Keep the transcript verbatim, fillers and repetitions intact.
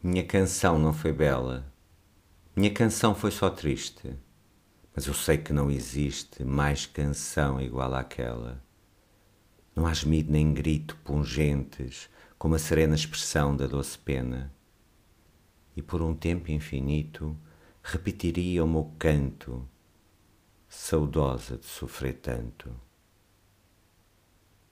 Minha canção não foi bela, minha canção foi só triste, mas eu sei que não existe mais canção igual àquela. Não há gemido nem grito pungentes como a serena expressão da doce pena. E por um tempo infinito repetiria o meu canto, saudosa de sofrer tanto.